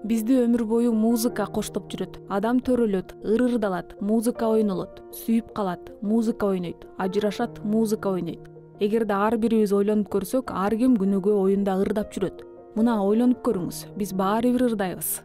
Бизди өмүр бою музыка коштоп жүрөт. Адам төрөлөт, ырырдалат, музыка ойнолот, сүйүп калат, музыка ойнойт, ажырашат, музыка ойнойт. Эгерде ар бирибиз ойлонуп көрсөк, ар ким күнүгө оюнда ырдап жүрөт. Мына ойлонуп көрүңүз, биз баары бир ырдайбыз.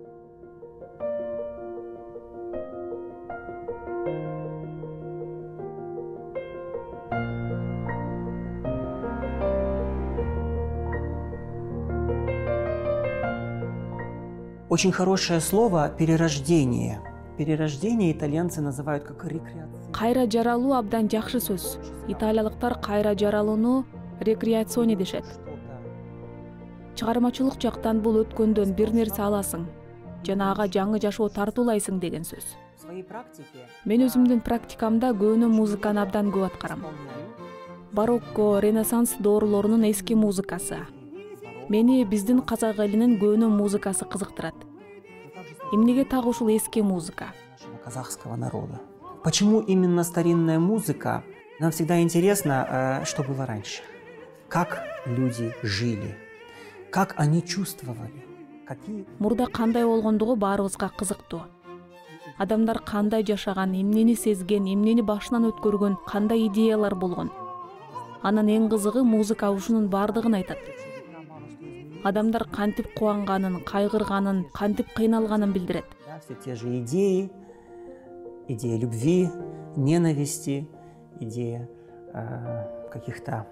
Очень хорошее слово «перерождение». Перерождение итальянцы называют как рекреация. Кайра жаралуу абдан жакшы сөз. Италиялыктар кайра жаралууну рекреационе дешет. Чыгармачылык жактан бул өткөндөн бир нерсе аласың жана ага жаңы жашоо тартуулайсың деген сөз. Мен өзүмдүн практикамда көөнө музыканы абдан көп аткарам. Барокко, Ренессанс доорлорунун эски музыкасы. Мени биздин казак элинин көөнө музыкасы кызыктырат. Эмнеге так ушул эски музыка? Казахского народа. Почему именно старинная музыка? Нам всегда интересно, что было раньше. Как люди жили, как они чувствовали. Мурда кандай болгондугу баарыбызга кызыктуу. Адамдар кандай жашаган, эмнени сезген, эмнени башынан өткөргөн, кандай идеялар болгон. Анын эң кызыгы музыка ушунун бардыгын айтат. Адамдар кантип кубанганын, кайгырганын, кантип кыйналганын билдирет. Все те же идеи, идея любви, ненависти, идея каких-то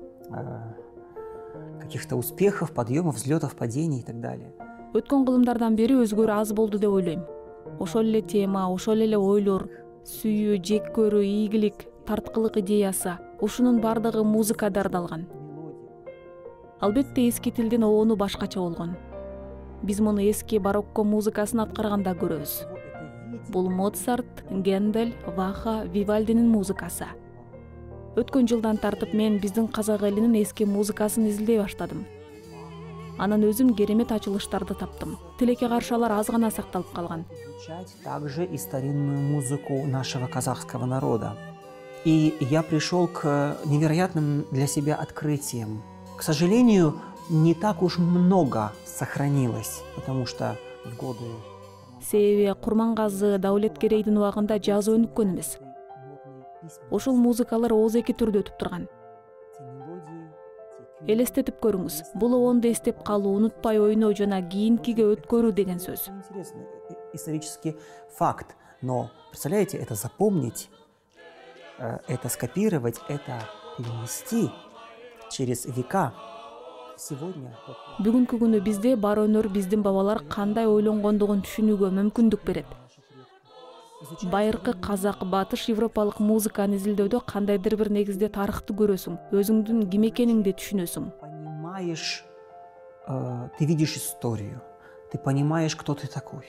успехов, подъемов, взлетов, падений и так далее. Өткөн кылымдардан бери өзгөрүү аз болду деп ойлойм. Ошол эле тема, ошол эле ойлор, сүйүү, жек көрүү, ийгилик, тарткылык идеясы, ушунун бардыгы музыкада ырдалган. Албетте эски тилдин оону башкача болгон. Биз муну эски барокко музыкасын аткарганда көрөбүз. Бул Моцарт, Гендель, Ваха, Вивальдинин музыкасы. Өткөн жылдан тартып мен биздин казак элинин эски музыкасын изилдей баштадым. Анан өзүм керемет ачылыштарды таптым. Тилекке каршылар аз гана сакталып калган. Также и старинную музыку нашего казахского народа. И я пришел к невероятным для себя открытиям. К сожалению, не так уж много сохранилось, потому что в годы... Себеби Курмангазы, Даулеткерейдин убагында жазуу өнүккөн эмес. Ошол музыкалар оозеки түрдө өтүп турган. Элестетип көрүңүз. Бул оонду эстеп калуу, унутпай ойноо жана кийинкиге өткөрүү деген сөз. Исторический факт, но представляете, это запомнить, это скопировать, это перенести через века. Сегодня Бүгүнкү күнү бизде бар өнөр биздин бабалар кандай ойлонгондугун түшүнүүгө мүмкүндүк берет. Байыркы казак, батыш европалык музыканы изилдөөдө кандайдыр бир негизде тарыхты көрөсүң, өзүңдүн ким экениңди түшүнөсүң. Понимаешь, ты видишь историю, ты понимаешь, кто ты такой.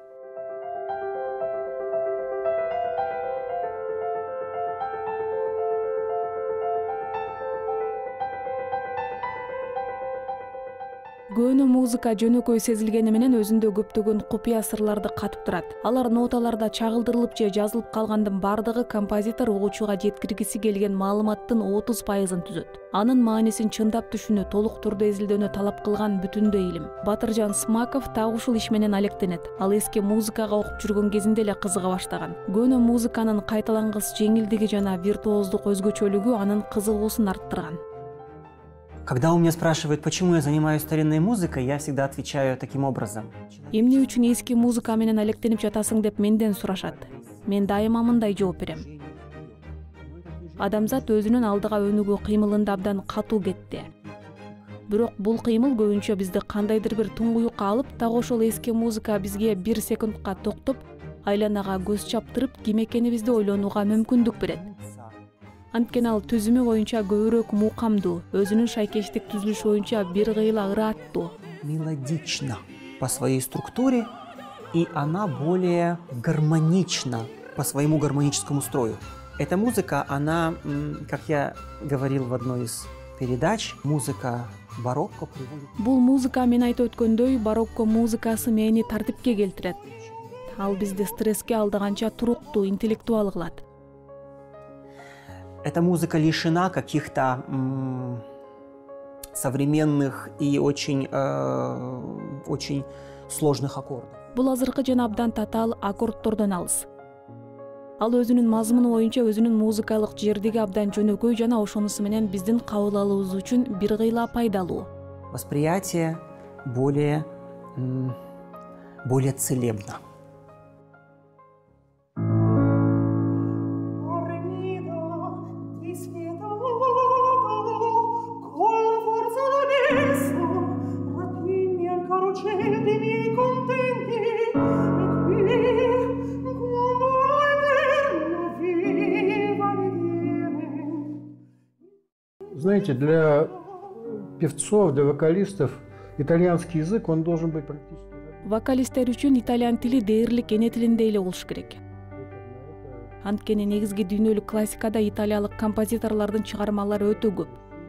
Көөнө музыка жөнөкөй сезилгени менен өзүндө көптөгөн купуя сырларды катып турат. Алар ноталарда чагылдырылып же жазылып калгандын бардыгы композитор угуучуга жеткиргиси келген маалыматтын 30%-ын түзөт. Анын маанисин чындап түшүнүү, толук түрдө изилдөөнү талап кылган бүтүндөй илим. Батыржан Смаков так ушул иш менен алектенет. Ал эски музыкага окуп жүргөн кезинде эле кызыга баштаган. Көөнө музыканын кайталангыс жеңилдиги жана виртуоздук өзгөчөлүгү анын кызыгуусун арттырган. Когда у меня спрашивают, почему я занимаюсь старинной музыкой, я всегда отвечаю таким образом. Эмне үчүн эски музыка менен алектенип жатасың деп менден сурашат. Мен дайыма мындай жооп берем. Адамзат өзүнүн алдыга өнүгүү кыймылында абдан катуу кетти. Бирок бул кыймыл көбүнчө бизди кандайдыр бир туңгуюкка алып, так ошол эски музыка бизге 1 секундка токтоп, айланага көз чаптырып, ким экенибизди ойлонууга мүмкүндүк берет. Анткени ал түзүмү боюнча көбүрөөк мукамдуу, өзүнүн шайкештик түзүлүшү боюнча бир кыйла ыраттуу. Мелодична по своей структуре, и она более гармонична по своему гармоническому строю. Эта музыка, она, как я говорил в одной из передач, музыка барокко приводит... Бул музыка мен айтып өткөндөй барокко музыкасы мени тартипке келтирет. Ал бизди стресске алдыганча туруктуу, интеллектуал кылат. Эта музыка лишена каких-то современных и очень сложных аккордов. Бул азыркы жана абдан татаал аккордтордон алыс. Ал өзүнүн мазмуну боюнча өзүнүн музыкалык жердиги абдан жөнөкөй жана ошонусу менен биздин кабыл алуубуз үчүн бир кыйла пайдалуу. Восприятие более целебно. Знаете, для певцов, для вокалистов итальянский язык, он должен быть практически... Вокалисттер үчүн итальян тили дээрлик эне тилинде эле болуш керек. Анткени негизги дүйнөлүк классикада италиялык композиторлордун чыгармалары өтө көп.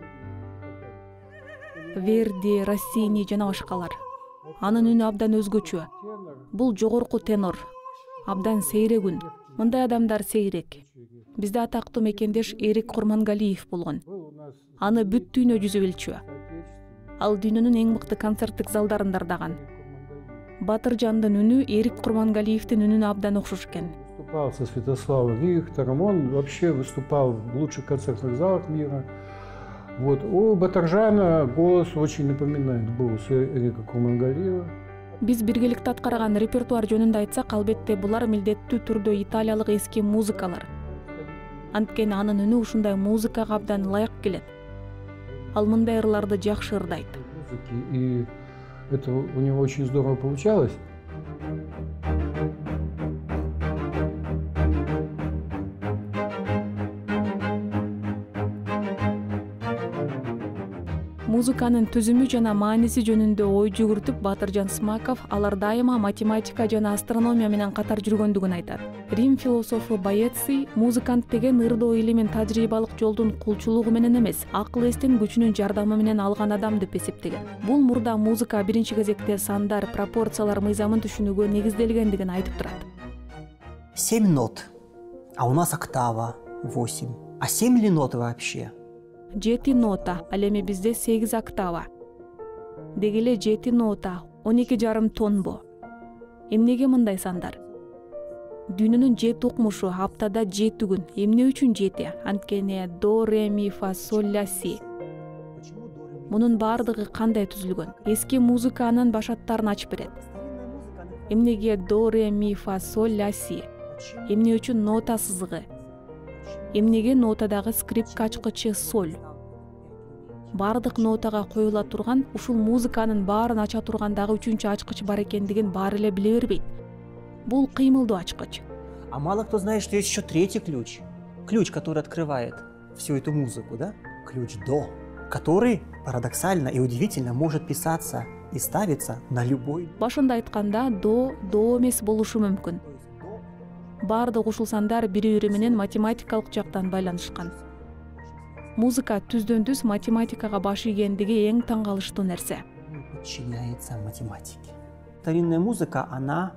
Верди, Россини жана башкалар. Анын үнү абдан өзгөчө. Бул жогорку тенор. Абдан сейрек үн. Мындай адамдар сейрек. Бизде атактуу мекендеш Эрик Курмангалиев болгон. Аны бүт дүйнө жүзү билчү. Ал дүйнөнүн эң мыкты концерттик залдарын дардаган. Батыржандын үнү Эрик Курмангалиевдин үнүнө абдан окшош экен. Выступал со Святославом Рихтером, он вообще выступал в лучших концертных залах мира. Вот. У Батыржана голос очень напоминает голос Эрика Курмангалиева. Биз биргеликте аткарган репертуар жөнүндө айтсак, албетте булар милдеттүү түрдө италиялык эски музыкалар. Анткени анын үнү ушундай музыкага абдан ылайык келет. Ал мындай ырларды жакшы ырдайт. И это у него очень здорово получалось. Музыканын түзүмү жана мааниси жөнүндө ой жүгүртүп Батыржан Смаков алар дайыма математика жана астрономия менен катар жүргөндүгүн айтат. Рим философу Боэций музыкант деген ырдоо илимин тажрыйбалык жолдун кулчулугу менен эмес, акыл эстин күчүнүн жардамы менен алган адам деп эсептеген. Бул мурда музыка биринчи кезекте сандар, пропорциялар мыйзамын түшүнүүгө негизделгендигин айтып турат. 7 нот, а у нас октава 8. А 7 ли нот вообще? 7 нота, ал эми бизде 8 октава. Деги эле 7 нота, 12,5 тонбу. Эмнеге мындай сандар? Дүйнөнүн 7 укмушу аптада 7 күн. Эмне үчүн 7? Анткени до, ре, ми, фа, соль, ля, си. Мунун бардыгы кандай түзүлгөн? Эски музыка анын башаттарын ачып берет. Эмнеге до, ре, ми, фа, соль, ля, си? Эмне үчүн нота сызыгы? Эмнеге нотадагы скрипка ачкычы соль? Бардык нотага коюла турган, ушул музыканын баарын ача турган дагы үчүнчү ачкыч бар экендигин баары эле биле бербейт. Бул кыймылдуу ачкыч. А мало кто знает, что есть еще третий ключ. Ключ, который открывает всю эту музыку, да? Ключ до, который парадоксально и удивительно может писаться и ставиться на любой. Башында айтканда до эмес болушу мүмкүн. Бардык ушул сандар бири-бири менен математикалык жактан байланышкан. Музыка түздөн түз математикага баш ийгендиги эң таң калыштуу нерсе. Подчиняется математике. Старинная музыка, она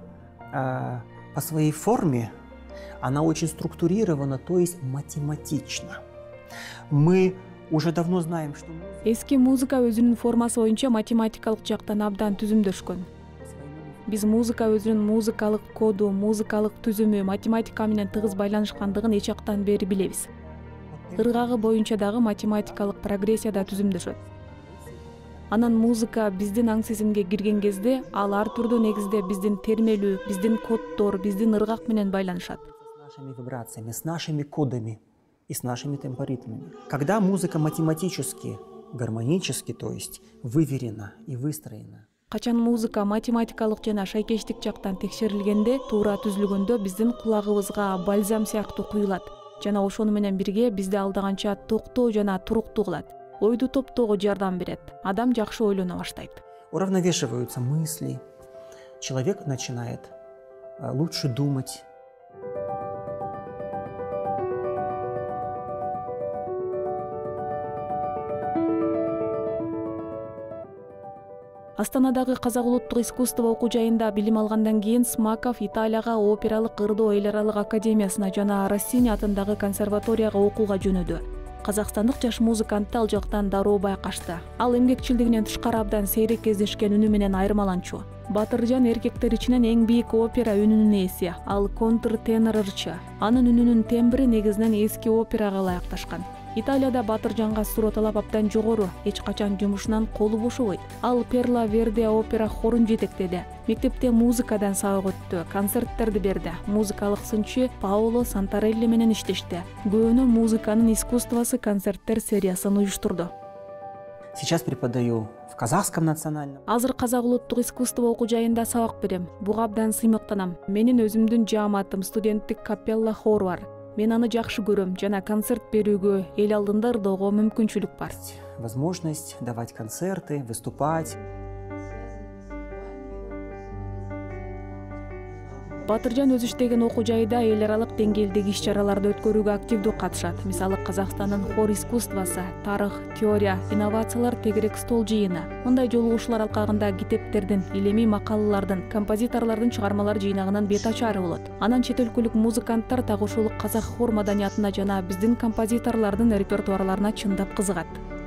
по своей форме, она очень структурирована, то есть математична. Мы уже давно знаем, что... Эски музыка өзүнүн формасы боюнча математикалык жактан абдан түзүмдөшкөн. Биз музыка өзүнүн музыкалык коду, музыкалык түзүмү, математика менен тыгыз байланышкандыгын эч жактан бери билебиз. Ыргагы боюнча дагы математикалык прогрессияда түзүмдөшөт. Анан музыка биздин аң сезимге кирген кезде ал ар түрдүү негизде биздин термелүү, биздин коддор, биздин ыргак менен байланышат. С нашими вибрациями, с нашими кодами и с нашими темпоритмами. Когда музыка математически, гармонически, то есть выверена и выстроена. Качан музыка математикалык жана шайкештик жактан текшерилгенде, туура түзүлгөндө биздин кулагыбызга бальзам сыяктуу куюлат. Жана ошону менен бирге бизди алдаганча токтоо жана туруктуу кылат. Ойду топтоого жардам берет. Адам жакшы ойлоно баштайт. Уравновешиваются мысли. Человек начинает лучше думать. Астанадагы Казак улуттук искусство окуу жайында билим алгандан кийин Смаков Италияга опералык ырдоо эл аралык академиясына жана Россини атындагы консерваторияга окууга жөнөдү. Казакстандык жаш музыкантты ал жактан дароо байкашты. Ал эмгекчилдигинен тышкары абдан сейрек кездешкен үнү менен айырмаланчу. Батыржан эркектер ичинен эң бийик опера үнүнүн ээси, ал контртенор ырчы. Анын үнүнүн тембри негизинен эски операга ылайыкташкан. Италияда Батыржанга суроо талап абдан жогору, эч качан жумушунан колу бошобойт. Ал Перла Верди опера хорун жетектеди. Мектепте музыкадан сабак өттү, концерттерди берди. Музыкалык сынчы Паоло Сантарелли менен иштешти. Көөнү музыканын искусствосы концерттер сериясын уюштурду. Сейчас преподаю в Казахском национальном. Азыр Казак улуттук искусство окуу жайында сабак берем. Буга абдан сыймыктанам. Менин өзүмдүн жааматым студенттик капелла хор бар. Мен аны жакшы көрөм жана концерт берүүгө, эл алдында ырдоого мүмкүнчүлүк бар. Возможность давать концерты, выступать. Батыржан өзү иштеген окуу жайда эл аралык деңгээлдеги иш-чараларды өткөрүүгө активдүү катышат. Мисалы Казакстандын хор искусствосы, тарых, теория, инновациялар тегерек стол жыйыны. Мындай жолугушуулар алкагында китептердин, илимий макалалардын, композиторлордун чыгармалар жыйнагынын бет ачары болот. Анан чет өлкөлүк музыканттар так ушул казак хор маданиятына жана биздин композиторлордун репертуарларына чындап кызыгат.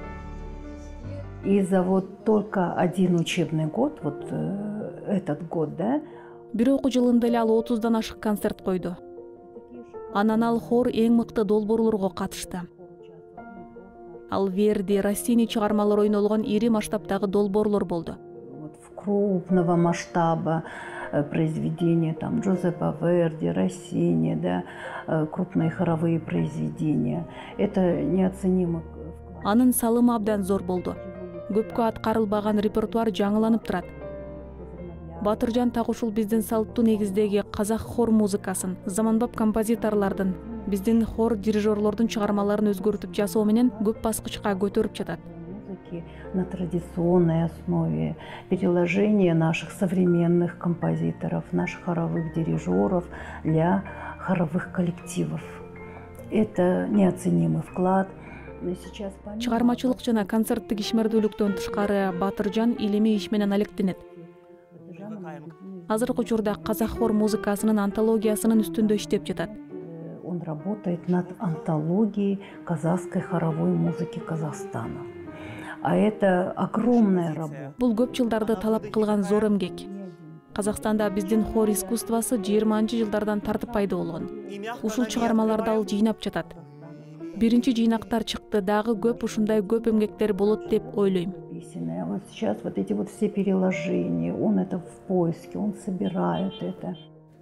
И за вот только один учебный год, вот этот год, да, Бир окуу жылында эле ал 30дан ашык концерт койду. Анан ал хор эң мыкты долбоорлорго катышты. Ал Верди, Россини чыгармалары ойнолгон ири масштабтагы долбоорлор болду. вот крупного масштаба произведения, там Джузеппе Верди, Россини, да, крупные хоровые произведения. Это неоценимо. Анын салымы абдан зор болду. Көпкө аткарылбаган репертуар жаңыланып турат. Батыржан так ушул биздин салттуу негиздеги казак хор музыкасын, заманбап композиторлордун, биздин хор дирижерлордун чыгармаларын өзгөртүп жасоо менен көп баскычка көтөрүп жатат. На традиционной основе переложение наших современных композиторов, наших хоровых дирижеров для хоровых коллективов. Это неоценимый вклад. Чыгармачылык жана концерттик ишмердүүлүктөн тышкары Батыржан илимий иш менен алектенет. Азыркы учурда казак хор музыкасынын антологиясынын үстүндө иштеп жатат. Он работает над антологией казахской хоровой музыки Казахстана. А это огромная работа. Бул көп жылдарды талап кылган зор эмгек. Казакстанда биздин хор искусствосы 20-жылдардан тартып пайда болгон. Ушул чыгармаларды ал жыйнап жатат. Биринчи жыйнактар чыкты, дагы көп ушундай көп эмгектер болот деп ойлойм. Вот сейчас вот эти вот все переложения, он это в поиске, он собирает это.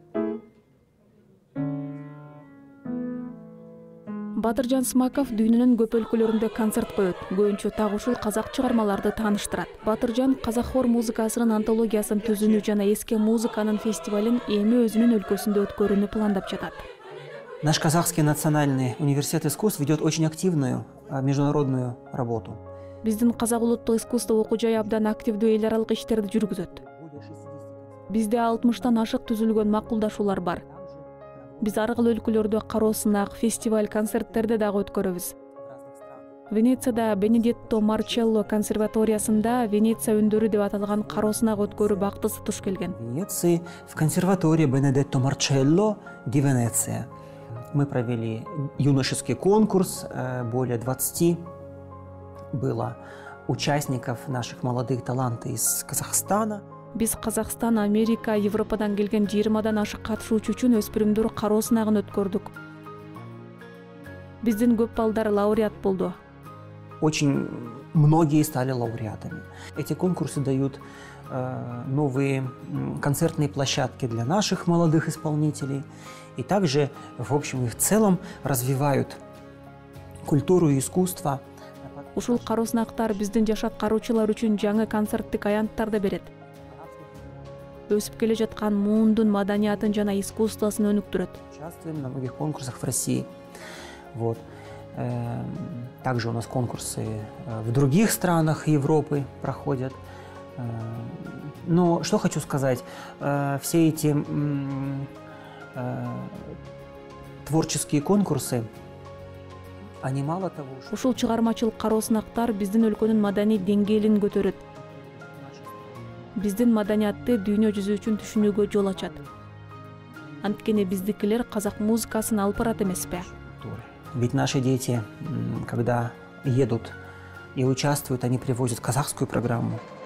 Батыржан Смаков дүйнөнүн көп өлкөлөрүндө концерт коет. Көбүнчө так ушул казак чыгармаларды тааныштырат. Батыржан казак хор музыкасынын антологиясын түзүүнү жана эски музыканын фестивалин эми өзүнүн өлкөсүндө өткөрүүнү пландап жатат. Наш Казахский национальный университет искусств ведет очень активную международную работу. Биздин казак улуттук искусство окуу жайы абдан активдүү эл аралык иштерди жүргүзөт. Бизде 60тан ашык түзүлгөн макулдашуулар бар. Биз ар кыл өлкөлөрдө кароо сынак, фестиваль, концерттерди дагы өткөрөбүз. Венецияда Бенедетто Марчелло консерваториясында Венеция үндөрү деп аталган кароо сынак өткөрүү бактысы туш келген. В Венеции, в консерватории Бенедетто Марчелло ди Венеция. Мы провели юношеский конкурс, более 20 было участников, наших молодых талантов из Казахстана. Биз Казакстан, Америка, Европадан келген 20дан ашык катышуучу үчүн өспүрүмдөр кароо сынагын өткөрдүк. Биздин көп балдар лауреат болду. Очень многие стали лауреатами. Эти конкурсы дают новые концертные площадки для наших молодых исполнителей. И также, в общем и в целом, развивают культуру и искусство. Ушул кароо сынактар биздин жаш аткаруучулар үчүн жаңы концерттик аянттарды берет. Өсүп келе жаткан муундун маданиятын жана искусствосын өнүктүрөт. Участвуем на многих конкурсах в России. Вот. Также у нас конкурсы в других странах Европы проходят. Но что хочу сказать, все эти творческие конкурсы, они мало того, что... Ушул чыгармачылык кароо сынактар биздин өлкөнүн маданий деңгээлин көтөрөт. Биздин маданиятты дүйнө жүзү үчүн түшүнүүгө жол ачат. Анткени биздикилер казак музыкасын алып барат эмеспи? Ведь наши дети, когда едут и участвуют, они привозят казахскую программу.